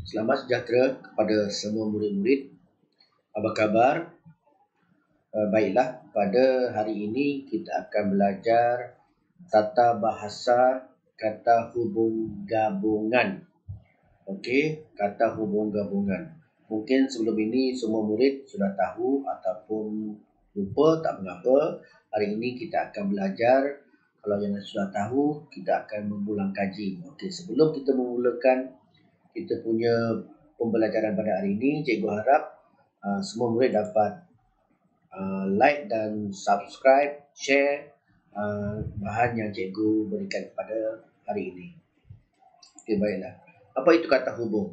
Selamat sejahtera kepada semua murid-murid. Apa khabar? Baiklah, pada hari ini kita akan belajar tata bahasa kata hubung gabungan. Okey, kata hubung gabungan. Mungkin sebelum ini semua murid sudah tahu ataupun lupa, tak mengapa. Hari ini kita akan belajar. Kalau yang sudah tahu, kita akan mengulang kaji. Okey, sebelum kita memulakan kita punya pembelajaran pada hari ini, cikgu harap semua murid dapat like dan subscribe, share bahan yang cikgu berikan pada hari ini. Okey, baiklah. Apa itu kata hubung?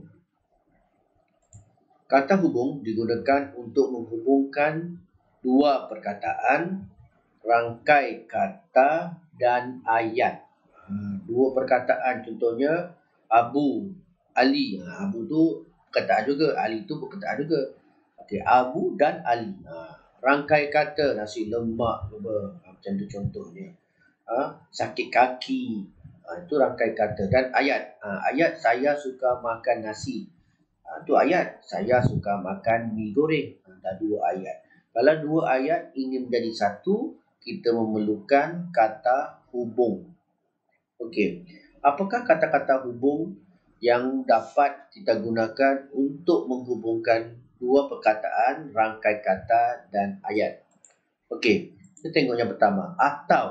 Kata hubung digunakan untuk menghubungkan dua perkataan, rangkai kata dan ayat. Dua perkataan, contohnya Abu, Ali. Abu tu perkataan juga, Ali tu perkataan juga. Okey, Abu dan Ali. Rangkai kata, nasi lemak, macam tu contohnya. Sakit kaki, itu rangkai kata. Dan ayat, ayat saya suka makan nasi. Itu ayat, saya suka makan mi goreng. Ada dua ayat. Kalau dua ayat ingin menjadi satu, kita memerlukan kata hubung. Okey, apakah kata-kata hubung yang dapat kita gunakan untuk menghubungkan dua perkataan, rangkai kata dan ayat? Okey, kita tengok yang pertama, atau.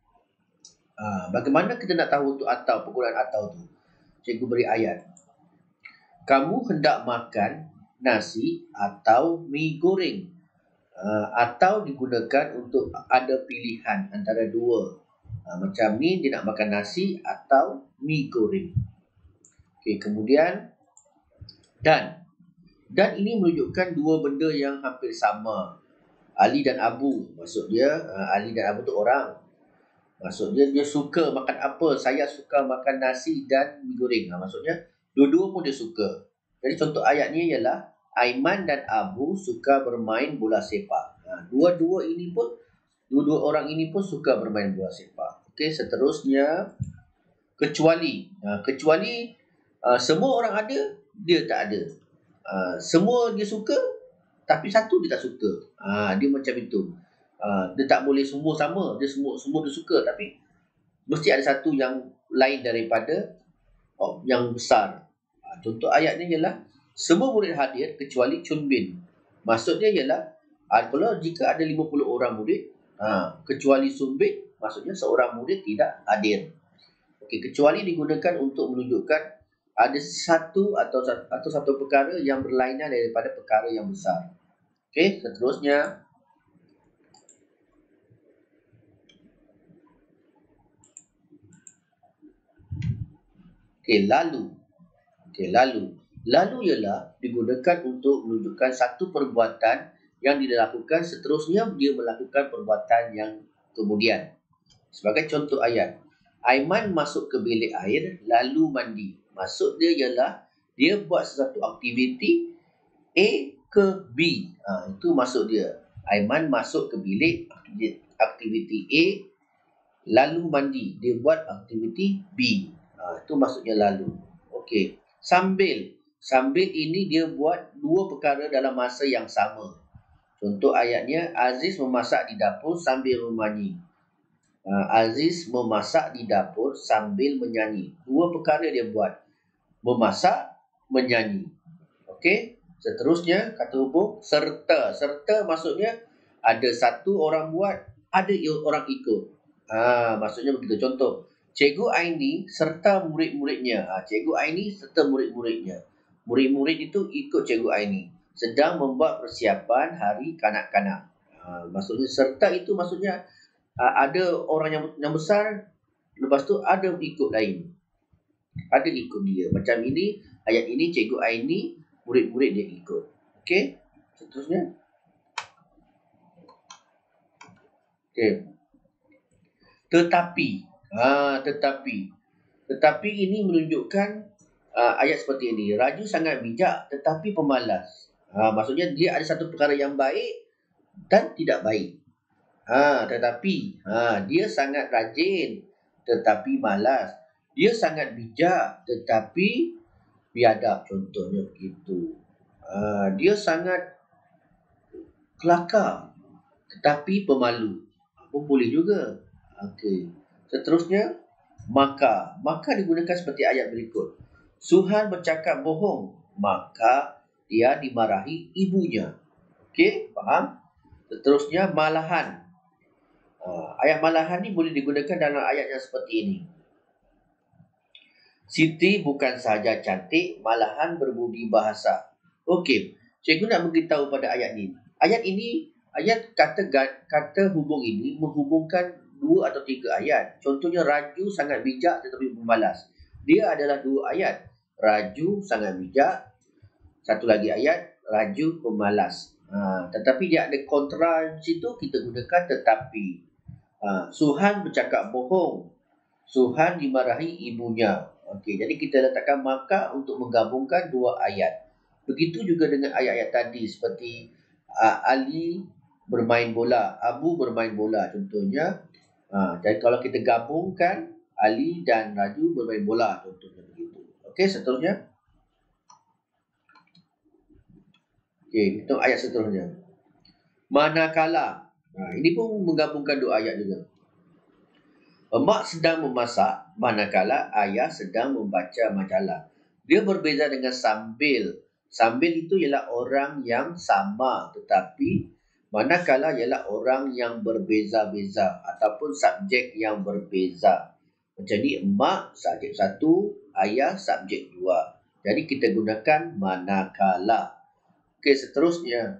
Bagaimana kita nak tahu untuk atau, penggunaan atau tu? Cikgu beri ayat. Kamu hendak makan nasi atau mi goreng. Atau digunakan untuk ada pilihan antara dua. Macam ni dia nak makan nasi atau mi goreng. Okey, kemudian dan. Dan ini menunjukkan dua benda yang hampir sama. Ali dan Abu. Maksud dia Ali dan Abu tu orang. Maksud dia suka makan apa? Saya suka makan nasi dan mi goreng. Maksudnya dua-dua pun dia suka. Jadi contoh ayatnya ialah Aiman dan Abu suka bermain bola sepak. Dua-dua orang ini pun suka bermain bola sepak. Okey, seterusnya kecuali. Kecuali semua orang ada, dia tak ada. Semua dia suka, tapi satu dia tak suka. Dia macam itu. Dia tak boleh semua sama. Dia semua dia suka, tapi mesti ada satu yang lain daripada yang besar. Contoh ayatnya ialah semua murid hadir kecuali Chun Bin. Maksudnya ialah kalau jika ada 50 orang murid, kecuali Chun Bin, maksudnya seorang murid tidak hadir. Okey, kecuali digunakan untuk menunjukkan ada satu atau satu perkara yang berlainan daripada perkara yang besar. Okey, seterusnya lalu. Lalu ialah digunakan untuk menunjukkan satu perbuatan yang dilakukan, seterusnya dia melakukan perbuatan yang kemudian. Sebagai contoh ayat, Aiman masuk ke bilik air lalu mandi. Maksud dia ialah dia buat sesuatu aktiviti A ke B. Itu maksud dia. Aiman masuk ke bilik aktiviti A lalu mandi. Dia buat aktiviti B. Itu maksudnya lalu. Okey. Sambil ini dia buat dua perkara dalam masa yang sama. Contoh ayatnya, Aziz memasak di dapur sambil menyanyi. Aziz memasak di dapur sambil menyanyi. Dua perkara dia buat. Memasak, menyanyi. Okey. Seterusnya, kata hubung serta. Serta maksudnya ada satu orang buat, ada orang ikut. Maksudnya begitu. Contoh, Cikgu Aini serta murid-muridnya. Cikgu Aini serta murid-muridnya. Murid-murid itu ikut Cikgu Aini sedang membuat persiapan hari kanak-kanak. Maksudnya serta itu maksudnya ada orang yang besar, lepas tu ada ikut lain. Ada ikut dia. Macam ini, ayat ini Cikgu Aini, murid-murid dia ikut. Okey, seterusnya. Okey. Tetapi ini menunjukkan ayat seperti ini. Raju sangat bijak tetapi pemalas. Maksudnya dia ada satu perkara yang baik dan tidak baik. Tetapi dia sangat rajin tetapi malas. Dia sangat bijak tetapi biadab, contohnya begitu. Dia sangat kelakar tetapi pemalu. Pun boleh juga. Okey. Seterusnya, maka. Maka digunakan seperti ayat berikut. Suhan bercakap bohong, maka dia dimarahi ibunya. Okey, faham? Seterusnya, malahan. Ayat malahan ni boleh digunakan dalam ayat yang seperti ini. Siti bukan sahaja cantik, malahan berbudi bahasa. Okey, cikgu nak beritahu pada ayat ni. Ayat kata hubung ini menghubungkan 2 atau 3 ayat. Contohnya, Raju sangat bijak tetapi pemalas. Dia adalah 2 ayat. Raju sangat bijak. Satu lagi ayat, Raju pemalas. Tetapi dia ada kontra di situ, kita gunakan tetapi. Suhan bercakap bohong. Suhan dimarahi ibunya. Okey, jadi kita letakkan maka untuk menggabungkan 2 ayat. Begitu juga dengan ayat-ayat tadi seperti Ali bermain bola, Abu bermain bola contohnya. Jadi kalau kita gabungkan Ali dan Raju bermain bola contohnya begitu. Okey, seterusnya. Okey, itu ayat seterusnya. Manakala. Ini pun menggabungkan 2 ayat juga. Emak sedang memasak, manakala ayah sedang membaca majalah. Dia berbeza dengan sambil. Sambil itu ialah orang yang sama, tetapi manakala ialah orang yang berbeza-beza ataupun subjek yang berbeza. Jadi emak subjek 1, ayah subjek 2. Jadi kita gunakan manakala. Okey, seterusnya.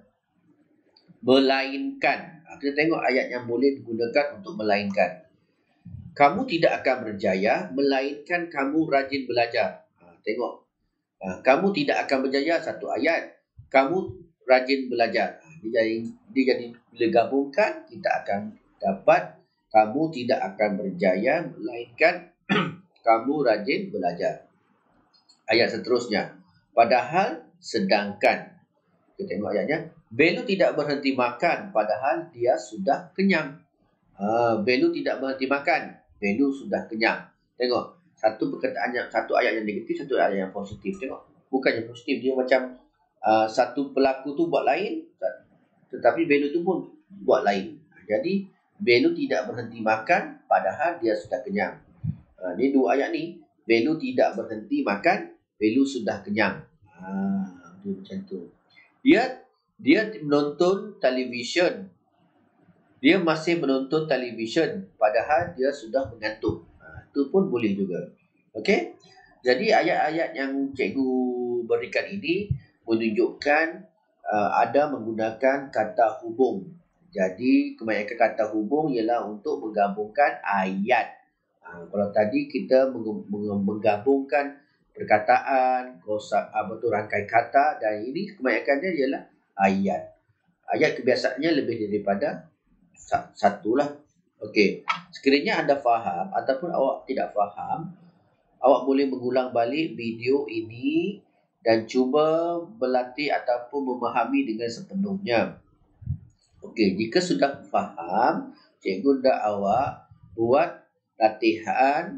Melainkan. Kita tengok ayat yang boleh digunakan untuk melainkan. Kamu tidak akan berjaya melainkan kamu rajin belajar. Tengok. Kamu tidak akan berjaya, satu ayat. Kamu rajin belajar. Dia jadi bila gabungkan, kita akan dapat kamu tidak akan berjaya melainkan kamu rajin belajar. Ayat seterusnya. Padahal sedangkan. Kita tengok ayatnya. Belu tidak berhenti makan padahal dia sudah kenyang. Belu tidak berhenti makan. Belu sudah kenyang. Tengok. Satu perkataan yang, satu ayat yang negatif, satu ayat yang positif. Tengok. Bukannya positif. Dia macam satu pelaku tu buat lain. Tetapi Belu tu pun buat lain. Jadi, Belu tidak berhenti makan padahal dia sudah kenyang. Ni 2 ayat ni. Belu tidak berhenti makan. Belu sudah kenyang. Macam tu. Dia menonton televisyen. Dia masih menonton televisyen padahal dia sudah mengantuk. Itu pun boleh juga. Okey? Jadi ayat-ayat yang cikgu berikan ini menunjukkan ada menggunakan kata hubung. Jadi kebanyakan kata hubung ialah untuk menggabungkan ayat. Kalau tadi kita menggabungkan perkataan, rangkai kata, dan ini kebanyakannya ialah ayat. Ayat kebiasaannya lebih daripada satu lah. Okey. Sekiranya anda faham ataupun awak tidak faham, awak boleh mengulang balik video ini dan cuba berlatih ataupun memahami dengan sepenuhnya. Okey, jika sudah faham, cikgu dah awak buat latihan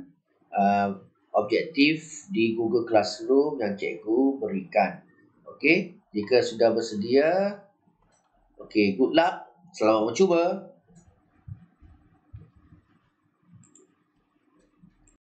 objektif di Google Classroom yang cikgu berikan. Okey, jika sudah bersedia, okey, good luck. Selamat mencuba.